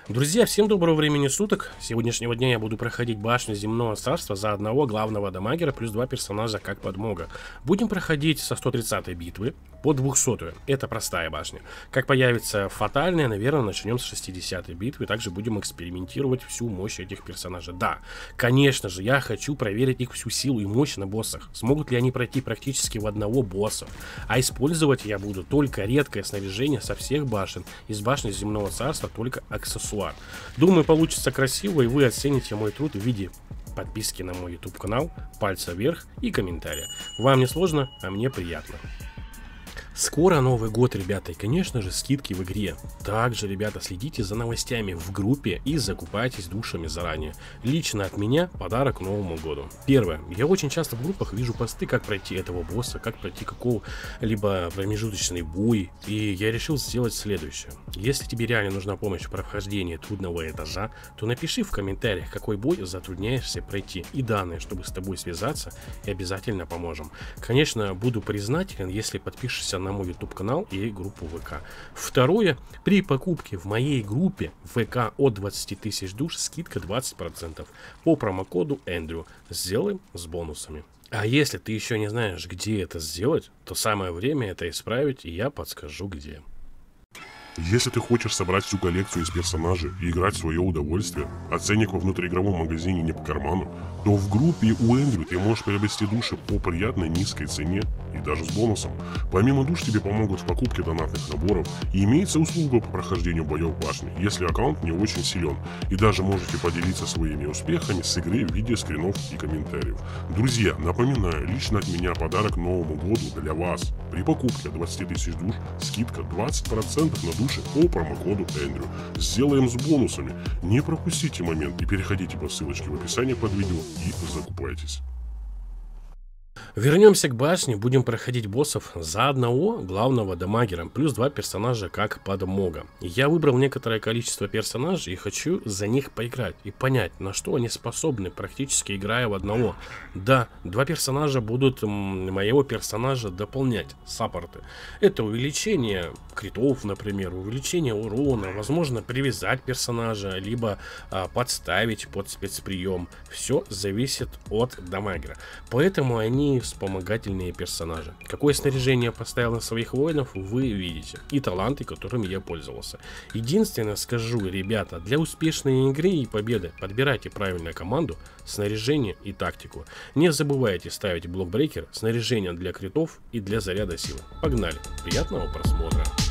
Друзья, всем доброго времени суток. С сегодняшнего дня я буду проходить башню Земного Царства за одного главного дамагера плюс 2 персонажа как подмога. Будем проходить со 130-й битвы по 200-ю. Это простая башня. Как появится фатальная, наверное, начнем с 60-й битвы. Также будем экспериментировать всю мощь этих персонажей. Да, конечно же, я хочу проверить их всю силу и мощь на боссах. Смогут ли они пройти практически в одного босса. А использовать я буду только редкое снаряжение со всех башен. Из башни Земного Царства только аксессуар. Думаю, получится красиво, и вы оцените мой труд в виде подписки на мой YouTube канал, пальца вверх и комментария. Вам не сложно, а мне приятно. Скоро Новый год, ребята, и, конечно же, скидки в игре. Также, ребята, следите за новостями в группе и закупайтесь душами заранее. Лично от меня подарок к Новому году. Первое. Я очень часто в группах вижу посты, как пройти этого босса, как пройти какого-либо промежуточный бой. И я решил сделать следующее. Если тебе реально нужна помощь в прохождении трудного этажа, то напиши в комментариях, какой бой затрудняешься пройти, и данные, чтобы с тобой связаться, и обязательно поможем. Конечно, буду признателен, если подпишешься на мой YouTube канал и группу ВК. Второе, при покупке в моей группе ВК от 20 тысяч душ скидка 20% по промокоду Эндрю. Сделаем с бонусами. А если ты еще не знаешь, где это сделать, то самое время это исправить, и я подскажу где. Если ты хочешь собрать всю коллекцию из персонажей и играть в свое удовольствие, а ценник во внутриигровом магазине не по карману, то в группе у Эндрю ты можешь приобрести души по приятной низкой цене и даже с бонусом. Помимо душ тебе помогут в покупке донатных наборов, и имеется услуга по прохождению боев башни, если аккаунт не очень силен, и даже можете поделиться своими успехами с игры в виде скринов и комментариев. Друзья, напоминаю, лично от меня подарок к Новому году для вас. При покупке 20 тысяч душ скидка 20% на души по промокоду Эндрю. Сделаем с бонусами. Не пропустите момент и переходите по ссылочке в описании под видео и закупайтесь. Вернемся к башне, будем проходить боссов за одного главного дамагера, плюс 2 персонажа как подмога. Я выбрал некоторое количество персонажей и хочу за них поиграть и понять, на что они способны, практически играя в одного. Да, 2 персонажа будут моего персонажа дополнять, саппорты. Это увеличение критов, например, увеличение урона, возможно привязать персонажа, либо подставить под спецприем. Все зависит от дамагера. Поэтому они вспомогательные персонажи. Какое снаряжение поставил на своих воинов, вы видите. И таланты, которыми я пользовался. Единственное скажу, ребята, для успешной игры и победы подбирайте правильную команду, снаряжение и тактику. Не забывайте ставить блокбрейкер, снаряжение для критов и для заряда силы. Погнали! Приятного просмотра!